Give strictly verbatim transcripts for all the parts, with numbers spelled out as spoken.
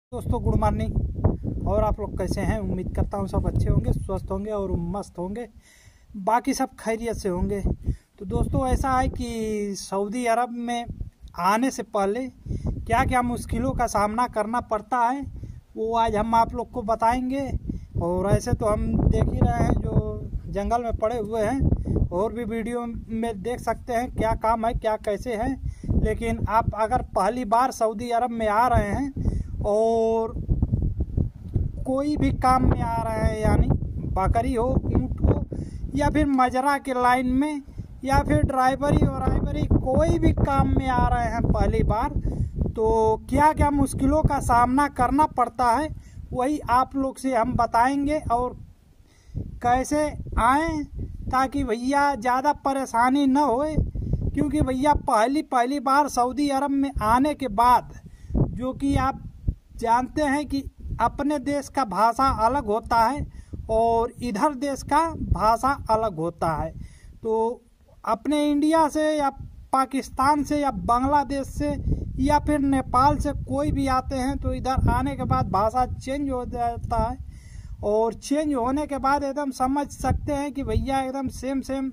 दोस्तों good morning. और आप लोग कैसे हैं? उम्मीद करता हूँ सब अच्छे होंगे, स्वस्थ होंगे और मस्त होंगे, बाकी सब खैरियत से होंगे। तो दोस्तों ऐसा है कि सऊदी अरब में आने से पहले क्या क्या मुश्किलों का सामना करना पड़ता है वो आज हम आप लोग को बताएंगे। और ऐसे तो हम देख ही रहे हैं जो जंगल में पड़े हुए हैं, और भी वीडियो में देख सकते हैं क्या काम है क्या कैसे है। लेकिन आप अगर पहली बार सऊदी अरब में आ रहे हैं और कोई भी काम में आ रहे हैं, यानी बकरी हो, ऊँट हो, या फिर मजरा के लाइन में, या फिर ड्राइवरी और ड्राइवरी कोई भी काम में आ रहे हैं पहली बार, तो क्या क्या मुश्किलों का सामना करना पड़ता है वही आप लोग से हम बताएंगे। और कैसे आएँ ताकि भैया ज़्यादा परेशानी न होए, क्योंकि भैया पहली पहली बार सऊदी अरब में आने के बाद जो कि आप जानते हैं कि अपने देश का भाषा अलग होता है और इधर देश का भाषा अलग होता है। तो अपने इंडिया से या पाकिस्तान से या बांग्लादेश से या फिर नेपाल से कोई भी आते हैं तो इधर आने के बाद भाषा चेंज हो जाता है, और चेंज होने के बाद एकदम समझ सकते हैं कि भैया एकदम सेम सेम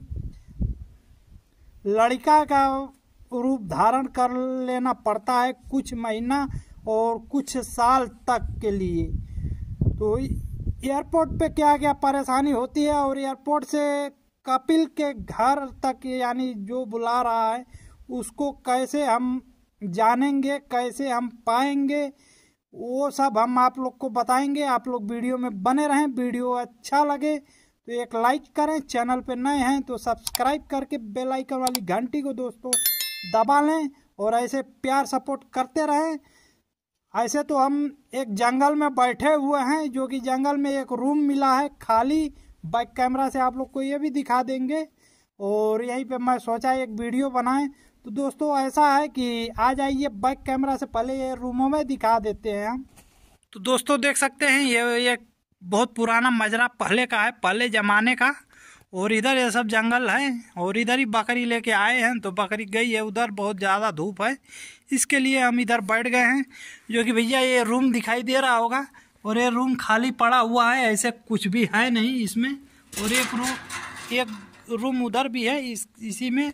लड़का का रूप धारण कर लेना पड़ता है कुछ महीना और कुछ साल तक के लिए। तो एयरपोर्ट पे क्या क्या परेशानी होती है और एयरपोर्ट से कपिल के घर तक यानी जो बुला रहा है उसको कैसे हम जानेंगे, कैसे हम पाएंगे, वो सब हम आप लोग को बताएंगे। आप लोग वीडियो में बने रहें। वीडियो अच्छा लगे तो एक लाइक करें, चैनल पे नए हैं तो सब्सक्राइब करके बेल आइकन वाली घंटी को दोस्तों दबा लें और ऐसे प्यार सपोर्ट करते रहें। ऐसे तो हम एक जंगल में बैठे हुए हैं, जो कि जंगल में एक रूम मिला है खाली। बैक कैमरा से आप लोग को ये भी दिखा देंगे, और यहीं पे मैं सोचा एक वीडियो बनाएं। तो दोस्तों ऐसा है कि आ जाइए, बैक कैमरा से पहले ये रूमों में दिखा देते हैं हम। तो दोस्तों देख सकते हैं ये ये बहुत पुराना मजरा पहले का है, पहले ज़माने का। और इधर ये सब जंगल है, और इधर ही बकरी लेके आए हैं तो बकरी गई है उधर, बहुत ज़्यादा धूप है इसके लिए हम इधर बैठ गए हैं। जो कि भैया ये रूम दिखाई दे रहा होगा, और ये रूम खाली पड़ा हुआ है, ऐसे कुछ भी है नहीं इसमें। और एक रूम एक रूम उधर भी है इस इसी में।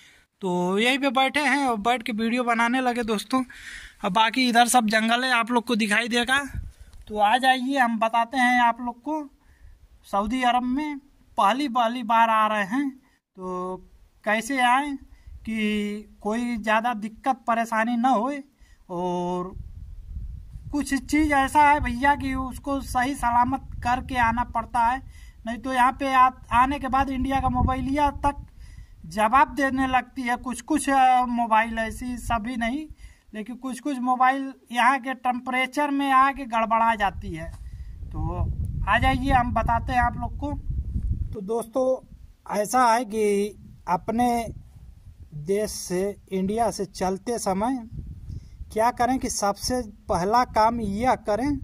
तो यहीं पे बैठे हैं और बैठ के वीडियो बनाने लगे दोस्तों। अब बाकी इधर सब जंगल है, आप लोग को दिखाई देगा। तो आ जाइए, हम बताते हैं आप लोग को। सऊदी अरब में पहली पहली बार आ रहे हैं तो कैसे आए कि कोई ज़्यादा दिक्कत परेशानी ना होए। और कुछ चीज़ ऐसा है भैया कि उसको सही सलामत करके आना पड़ता है, नहीं तो यहाँ पे आ, आने के बाद इंडिया का मोबाइलिया तक जवाब देने लगती है। कुछ कुछ मोबाइल ऐसी, सभी नहीं, लेकिन कुछ कुछ मोबाइल यहाँ के टेम्परेचर में आके गड़बड़ा जाती है। तो आ जाइए, हम बताते हैं आप लोग को। तो दोस्तों ऐसा है कि अपने देश से इंडिया से चलते समय क्या करें कि सबसे पहला काम यह करें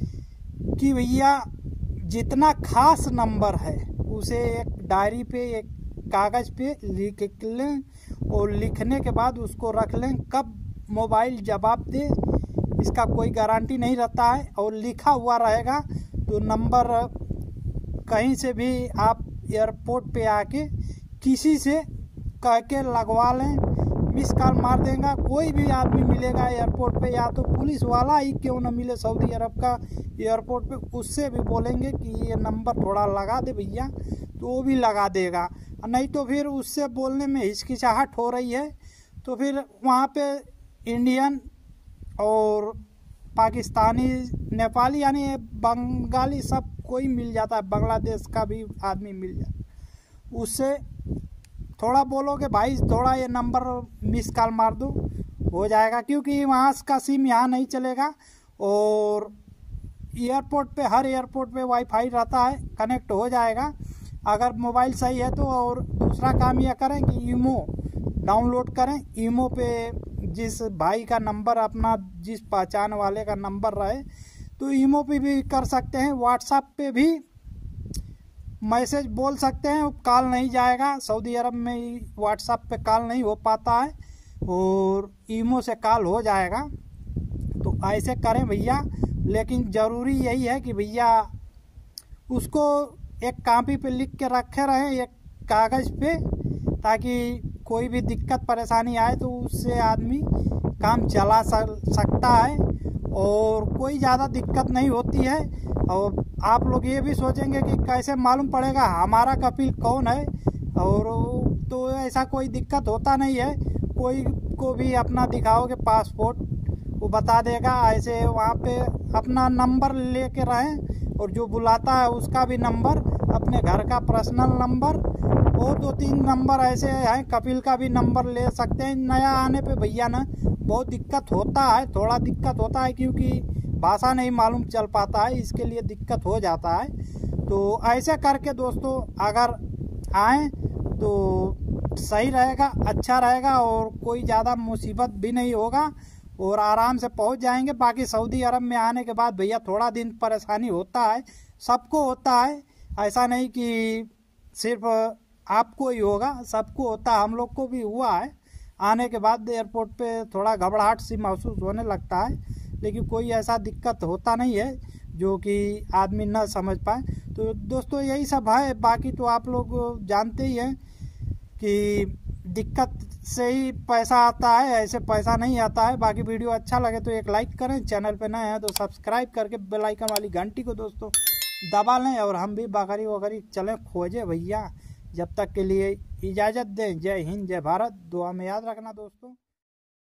कि भैया जितना खास नंबर है उसे एक डायरी पे, एक कागज़ पे लिख लें, और लिखने के बाद उसको रख लें। कब मोबाइल जवाब दे इसका कोई गारंटी नहीं रहता है, और लिखा हुआ रहेगा तो नंबर कहीं से भी आप एयरपोर्ट पे आके किसी से कह के लगवा लें, मिस कॉल मार देगा। कोई भी आदमी मिलेगा एयरपोर्ट पे, या तो पुलिस वाला ही क्यों न मिले सऊदी अरब का एयरपोर्ट पे, उससे भी बोलेंगे कि ये नंबर थोड़ा लगा दे भैया, तो वो भी लगा देगा। नहीं तो फिर उससे बोलने में हिचकिचाहट हो रही है तो फिर वहाँ पे इंडियन और पाकिस्तानी, नेपाली यानी बंगाली सब कोई मिल जाता है, बांग्लादेश का भी आदमी मिल जाता है। उससे थोड़ा बोलोगे भाई थोड़ा ये नंबर मिस कॉल मार दो, हो जाएगा, क्योंकि वहाँ का सिम यहाँ नहीं चलेगा। और एयरपोर्ट पे, हर एयरपोर्ट पे वाईफाई रहता है, कनेक्ट हो जाएगा अगर मोबाइल सही है तो। और दूसरा काम यह करें कि ईमो डाउनलोड करें। ईमो पे जिस भाई का नंबर, अपना जिस पहचान वाले का नंबर रहे तो ईमो पे भी कर सकते हैं। व्हाट्सएप पे भी मैसेज बोल सकते हैं, कॉल नहीं जाएगा। सऊदी अरब में व्हाट्सएप पे कॉल नहीं हो पाता है और ईमो से कॉल हो जाएगा। तो ऐसे करें भैया, लेकिन ज़रूरी यही है कि भैया उसको एक कॉपी पे लिख के रखे रहें, एक कागज़ पे, ताकि कोई भी दिक्कत परेशानी आए तो उससे आदमी काम चला सकता है और कोई ज़्यादा दिक्कत नहीं होती है। और आप लोग ये भी सोचेंगे कि कैसे मालूम पड़ेगा हमारा कपिल कौन है, और तो ऐसा कोई दिक्कत होता नहीं है। कोई को भी अपना दिखाओगे पासपोर्ट, वो बता देगा। ऐसे वहाँ पे अपना नंबर लेके रहें, और जो बुलाता है उसका भी नंबर, अपने घर का पर्सनल नंबर, और दो तीन नंबर ऐसे हैं, कपिल का भी नंबर ले सकते हैं। नया आने पे भैया ना बहुत दिक्कत होता है, थोड़ा दिक्कत होता है, क्योंकि भाषा नहीं मालूम चल पाता है, इसके लिए दिक्कत हो जाता है। तो ऐसे करके दोस्तों अगर आएँ तो सही रहेगा, अच्छा रहेगा, और कोई ज़्यादा मुसीबत भी नहीं होगा और आराम से पहुंच जाएंगे। बाकी सऊदी अरब में आने के बाद भैया थोड़ा दिन परेशानी होता है, सबको होता है, ऐसा नहीं कि सिर्फ आपको ही होगा, सबको होता है। हम लोग को भी हुआ है, आने के बाद एयरपोर्ट पे थोड़ा घबराहट सी महसूस होने लगता है, लेकिन कोई ऐसा दिक्कत होता नहीं है जो कि आदमी न समझ पाए। तो दोस्तों यही सब है, बाकी तो आप लोग जानते ही हैं कि दिक्कत से ही पैसा आता है, ऐसे पैसा नहीं आता है। बाकी वीडियो अच्छा लगे तो एक लाइक करें, चैनल पे नए हैं तो सब्सक्राइब करके बेल आइकन वाली घंटी को दोस्तों दबा लें, और हम भी बकरी वकरी चलें खोजे भैया। जब तक के लिए इजाज़त दें। जय हिंद, जय भारत, दुआ में याद रखना दोस्तों।